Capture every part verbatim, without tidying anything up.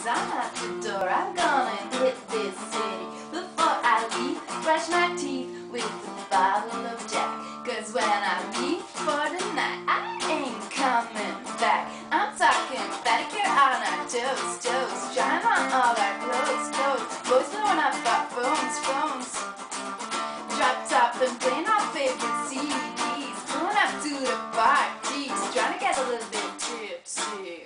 I'm at the door. I'm gonna hit this city. Before I leave, brush my teeth with a bottle of Jack. Cause when I leave for the night, I ain't coming back. I'm talking pedicure on our toes, toes. Trying on all our clothes, clothes. Boys blowing up our phones, phones. Drop top and playing our favorite C Ds. Going up to the parties, trying to get a little bit tipsy.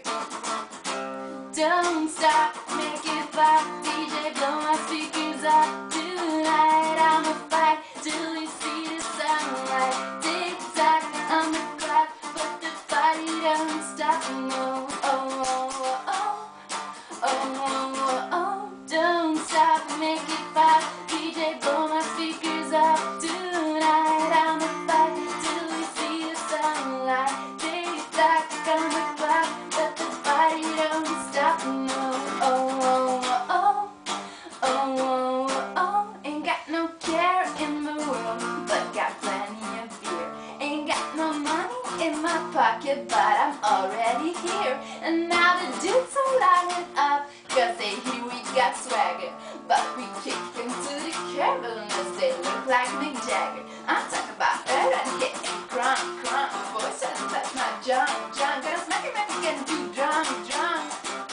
Don't stop, make it pop, D J blow my speakers up. Tonight I'ma fight till we see the sunlight. Tick tock on the clock, but the party don't stop. No, oh, oh, oh, oh, oh, oh, oh. Don't stop, make it pop, D J blow my speakers up. Tonight I'ma fight till we see the sunlight. Tick tock on the clock, but the party don't stop. No, oh, oh, oh, oh, oh, oh, oh. Ain't got no care in the world, but got plenty of beer. Ain't got no money in my pocket, but I'm already here. And now the dudes are lining up, cause they hear we got swagger. But we kick into the curb unless they look like Mick Jagger. I'm talking about her and getting crunk, crunk. Boys trying to touch my junk, junk. Gonna smack him if he's getting too drunk, drunk.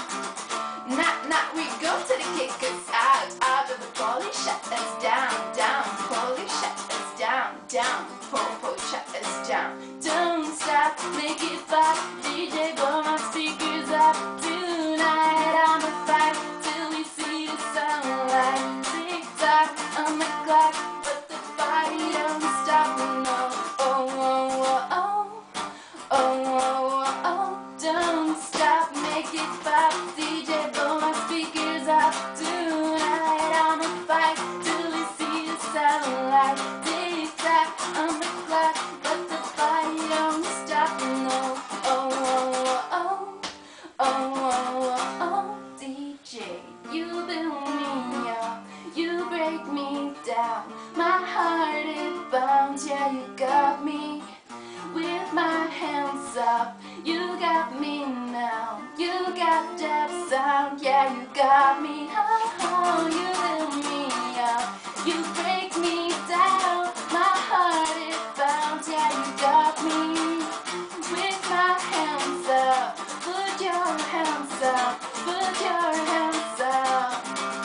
Knock, knock, we go to the kickers out, out of the police shut us down, down. Police shut us down, down. Po-po shut us down. Don't stop, make it pop, D J blow my speakers up. Tonight I'ma fight till we see the sunlight. Tick tock on the clock, but the party don't stop. No, oh, oh, oh, oh, oh, oh, oh. Don't stop, make it pop, D J blow my speakers up. Tonight I'ma fight till we see the sunlight. Tick tock on the clock, but the party don't stop. No, oh, oh, oh, oh, oh, oh, oh. D J, you build me up, you break me down. My heart it bounds, yeah, you got me. With my hands up, you got me now. You got that sound, yeah, you got me. Oh, oh, you build me up, you break me down. My heart it bounds, yeah, you got me. With my hands up, put your hands up, put your hands up.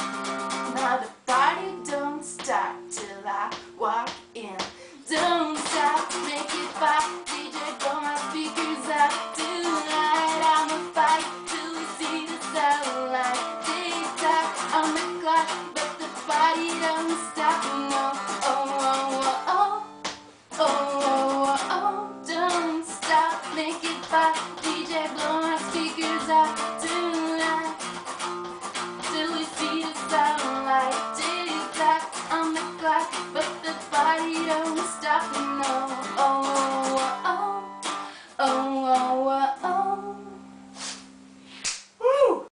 Now the party don't start till I walk in. Don't stop, make it pop, D J blow my speakers up. Tonight I'ma fight till we see the sunlight. Tick tock on the clock, but the party don't stop. No.